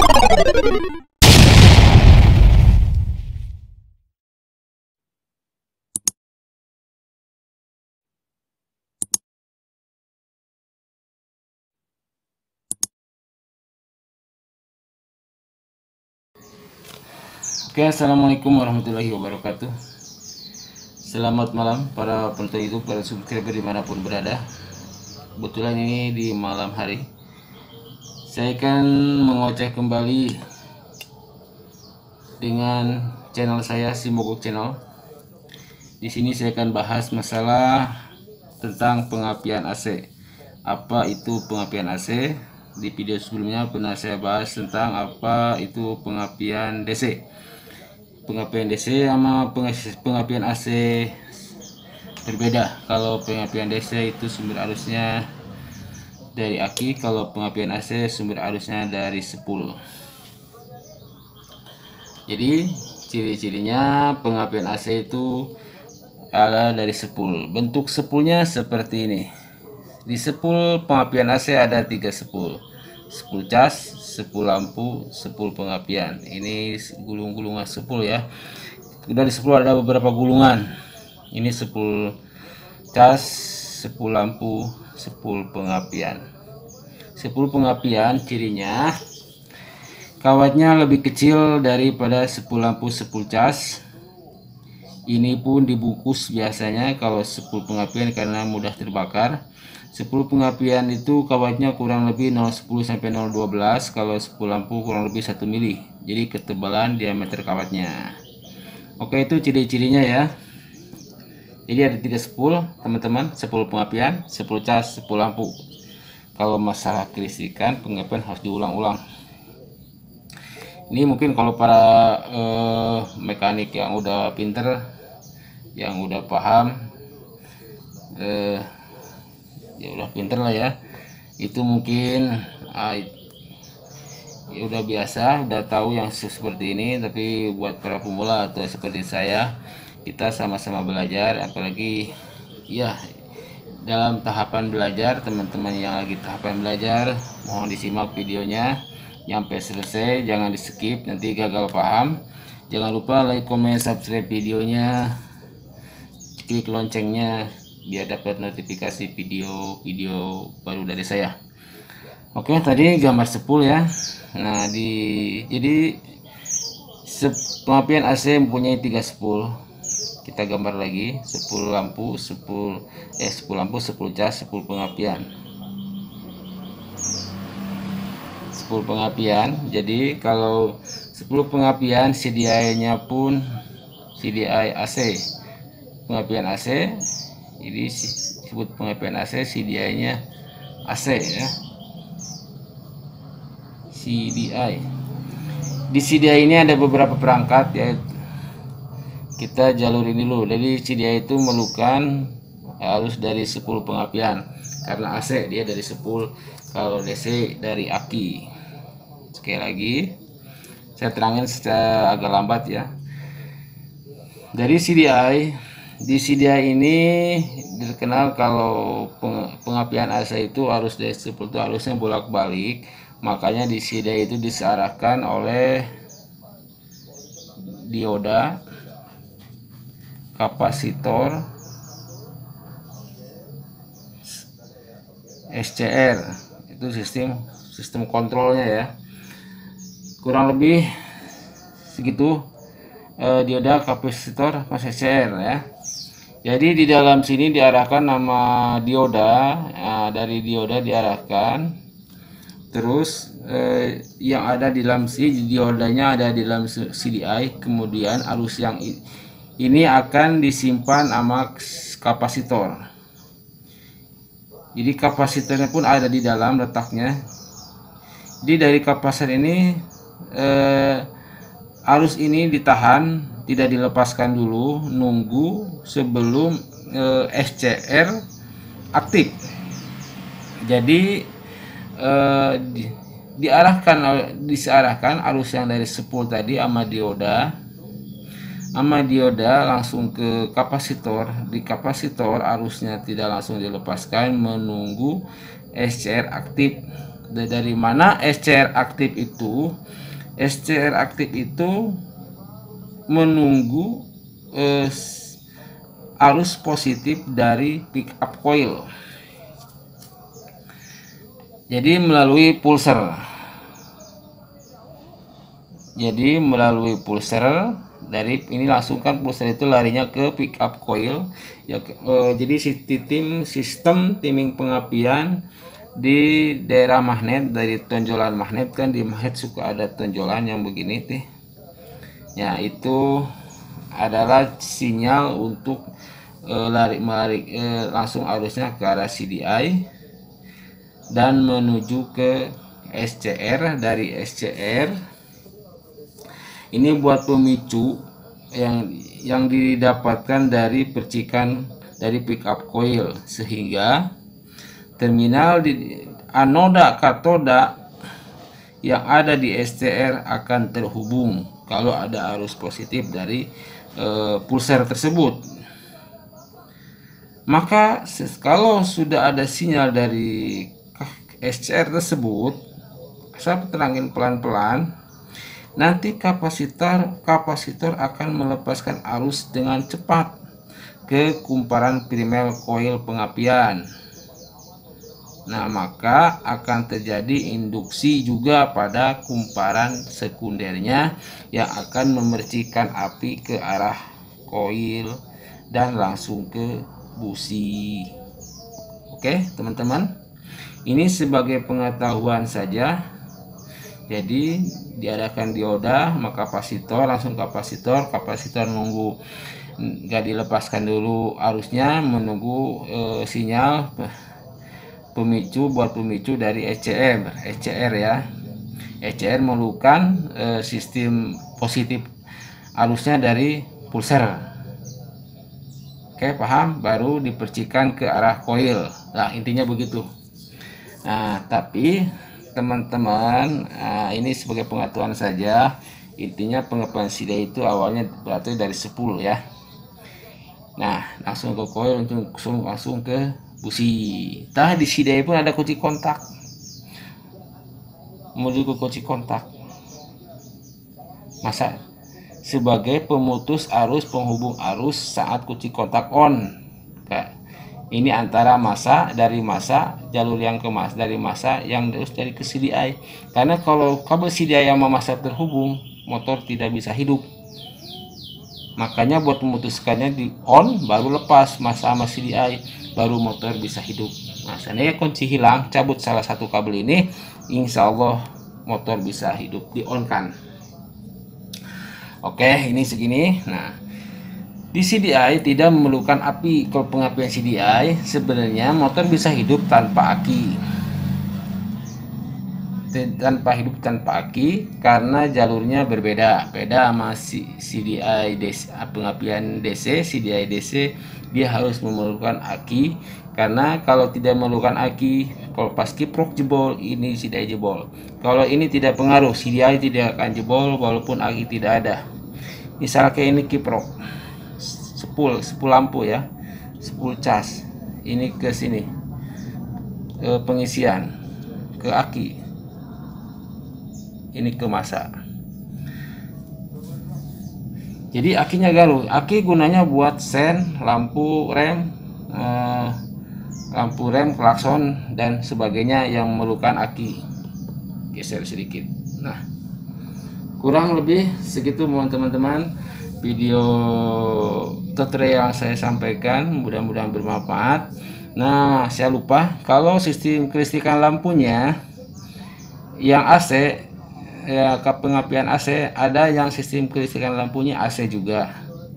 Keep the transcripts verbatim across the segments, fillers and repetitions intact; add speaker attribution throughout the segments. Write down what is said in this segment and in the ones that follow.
Speaker 1: Oke, assalamualaikum warahmatullahi wabarakatuh. Selamat malam para penonton YouTube, para subscriber dimanapun berada. Kebetulan ini di malam hari, saya akan mengoceh kembali dengan channel saya, Si Mogok Channel. Di sini saya akan bahas masalah tentang pengapian A C. Apa itu pengapian A C? Di video sebelumnya pernah saya bahas tentang apa itu pengapian D C. Pengapian D C sama pengapian A C berbeda. Kalau pengapian D C itu sumber arusnya dari aki, kalau pengapian A C sumber arusnya dari sepul. Jadi ciri-cirinya pengapian A C itu adalah dari sepul. Bentuk sepulnya seperti ini. Di sepul pengapian A C ada tiga sepul: sepul cas, sepul lampu, sepul pengapian. Ini gulung-gulungan sepul ya. Udah di sepul ada beberapa gulungan. Ini sepul cas, sepul lampu, sepul pengapian. Sepul pengapian cirinya kawatnya lebih kecil daripada sepul lampu, sepul cas. Ini pun dibungkus biasanya kalau sepul pengapian karena mudah terbakar. Sepul pengapian itu kawatnya kurang lebih nol koma sepuluh sampai nol koma dua belas, kalau sepul lampu kurang lebih satu mili. Jadi ketebalan diameter kawatnya. Oke, itu ciri-cirinya ya. Jadi ada tiga sepul teman-teman: sepul pengapian, sepul cas, sepul lampu. Kalau masalah kelistrikan pengapian harus diulang-ulang. Ini mungkin kalau para eh, mekanik yang udah pinter, yang udah paham, eh, ya udah pinter lah ya, itu mungkin ah, ya udah biasa, udah tahu yang seperti ini. Tapi buat para pemula atau seperti saya, kita sama-sama belajar. Apalagi ya dalam tahapan belajar, teman-teman yang lagi tahapan belajar, mohon disimak videonya sampai selesai, jangan di skip, nanti gagal paham. Jangan lupa like, comment, subscribe videonya, klik loncengnya biar dapat notifikasi video-video baru dari saya. Oke, tadi gambar sepul ya. Nah, di jadi pengapian A C mempunyai tiga sepul. Kita gambar lagi: sepul lampu, sepul eh sepul lampu, sepul cas, sepul pengapian. Sepul pengapian. Jadi kalau sepul pengapian C D I-nya pun C D I A C. Pengapian A C, ini disebut pengapian A C, C D I-nya A C ya. C D I. Di C D I ini ada beberapa perangkat ya. Kita jalurin dulu. Jadi C D I itu memerlukan arus dari sepul pengapian. Karena A C dia dari sepul, kalau D C dari aki. Sekali lagi saya terangin secara agak lambat ya. Dari C D I, di C D I ini dikenal kalau pengapian A C itu arus dari sepul itu arusnya bolak-balik. Makanya di C D I itu disearahkan oleh dioda, kapasitor, S C R. Itu sistem sistem kontrolnya ya. Kurang lebih segitu, eh, dioda, kapasitor, S C R ya. Jadi di dalam sini diarahkan nama dioda, nah, dari dioda diarahkan. Terus eh, yang ada di dalam si diodanya ada di dalam C D I. Kemudian arus yang ini akan disimpan sama kapasitor. Jadi kapasitornya pun ada di dalam letaknya. Jadi dari kapasitor ini eh, arus ini ditahan, tidak dilepaskan dulu, nunggu sebelum eh, S C R aktif. Jadi eh, di, diarahkan disearahkan arus yang dari sepul tadi sama dioda sama dioda langsung ke kapasitor. Di kapasitor arusnya tidak langsung dilepaskan, menunggu S C R aktif Dari mana S C R aktif itu? S C R aktif itu menunggu eh, arus positif dari pickup coil. Jadi melalui pulser. Jadi melalui pulser dari ini langsung kan pulser itu larinya ke pickup coil. Ya, eh, jadi sistem sistem timing pengapian di daerah magnet, dari tonjolan magnet kan, di magnet suka ada tonjolan yang begini teh. Ya, itu adalah sinyal untuk eh, lari melari eh, langsung arusnya ke arah C D I dan menuju ke S C R. Dari S C R ini buat pemicu yang yang didapatkan dari percikan dari pickup coil, sehingga terminal di anoda katoda yang ada di S C R akan terhubung kalau ada arus positif dari e, pulser tersebut. Maka kalau sudah ada sinyal dari S C R tersebut, saya terangin pelan-pelan, nanti kapasitor kapasitor akan melepaskan arus dengan cepat ke kumparan primer coil pengapian. Nah, maka akan terjadi induksi juga pada kumparan sekundernya yang akan memercikan api ke arah koil dan langsung ke busi. Oke, teman-teman. Ini sebagai pengetahuan saja. Jadi diadakan dioda, maka kapasitor langsung kapasitor, kapasitor nunggu nggak dilepaskan dulu arusnya, menunggu e, sinyal pemicu buat pemicu dari S C R, S C R ya. S C R memerlukan e, sistem positif arusnya dari pulser. Oke, paham? Baru dipercikan ke arah koil. Nah, intinya begitu. Nah, tapi teman-teman, nah, ini sebagai pengetahuan saja. Intinya pengapian C D I itu awalnya berarti dari sepuluh ya. Nah, langsung ke koil, langsung langsung ke busi. Nah, di C D I pun ada kunci kontak. Menuju ke kunci kontak. Masa sebagai pemutus arus, penghubung arus saat kunci kontak on. Kayak ini antara masa, dari masa jalur yang ke mas, dari masa yang terus dari ke C D I. Karena kalau kabel C D I sama masa terhubung, motor tidak bisa hidup. Makanya buat memutuskannya di on, baru lepas masa sama C D I, baru motor bisa hidup. Nah, seandainya kunci hilang, cabut salah satu kabel ini, insya Allah motor bisa hidup, di on kan. Oke, ini segini. Nah, di C D I tidak memerlukan api. Kalau pengapian C D I sebenarnya motor bisa hidup tanpa aki, tanpa hidup tanpa aki, karena jalurnya berbeda. Beda sama C D I D C, pengapian D C. C D I D C dia harus memerlukan aki, karena kalau tidak memerlukan aki, kalau pas kiprok jebol, ini C D I jebol. Kalau ini tidak pengaruh, C D I tidak akan jebol walaupun aki tidak ada. Misalnya kayak ini kiprok sepul sepul lampu ya, sepul cas, ini ke sini ke pengisian, ke aki, ini ke masa. Jadi akinya galuh. Aki gunanya buat sen, lampu rem, eh, lampu rem, klakson dan sebagainya yang memerlukan aki. Geser sedikit. Nah, kurang lebih segitu teman-teman video tutorial yang saya sampaikan, mudah-mudahan bermanfaat. Nah, saya lupa, kalau sistem kelistrikan lampunya yang A C ya, ke pengapian A C, ada yang sistem kelistrikan lampunya A C juga,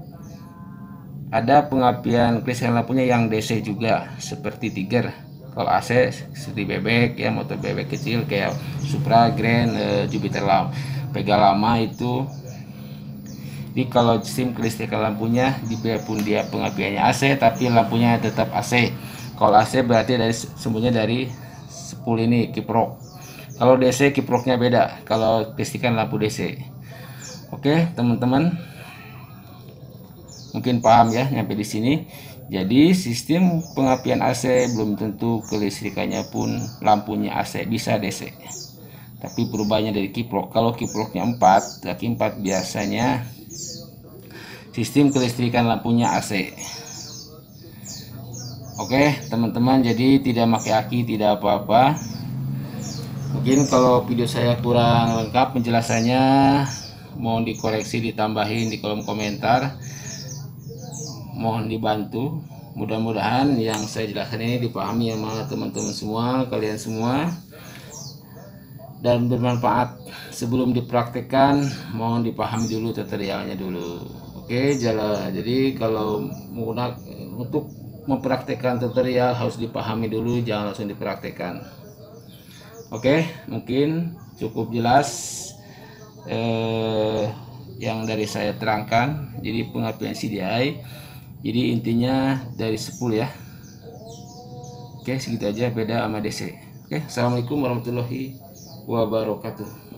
Speaker 1: ada pengapian kelistrikan lampunya yang D C juga, seperti Tiger. Kalau A C seperti bebek ya, motor bebek kecil kayak Supra, Grand, eh, Jupiter Lam, Pega lama itu. Jadi kalau sistem kelistrikan lampunya, biarpun dia pengapiannya A C, tapi lampunya tetap A C. Kalau A C berarti dari sumbernya dari sepul ini kiprok. Kalau D C kiproknya beda. Kalau kelistrikan lampu D C. Oke, teman-teman, mungkin paham ya nyampe di sini. Jadi sistem pengapian A C belum tentu kelistrikannya pun lampunya A C, bisa D C. Tapi perubahannya dari kiprok. Kalau kiproknya empat, laki empat biasanya sistem kelistrikan lampunya A C. Oke teman-teman, jadi tidak pakai aki, tidak apa-apa. Mungkin kalau video saya kurang lengkap penjelasannya, mohon dikoreksi, ditambahin di kolom komentar, mohon dibantu. Mudah-mudahan yang saya jelaskan ini dipahami sama teman-teman semua, kalian semua, dan bermanfaat. Sebelum dipraktekkan, mohon dipahami dulu tutorialnya dulu. Oke, jalan. Jadi kalau menggunakan untuk mempraktekkan tutorial harus dipahami dulu, jangan langsung dipraktekkan. Oke, mungkin cukup jelas eh, yang dari saya terangkan. Jadi pengapian C D I, jadi intinya dari sepuluh ya. Oke, segitu aja beda sama D C. Oke, assalamualaikum warahmatullahi wabarakatuh.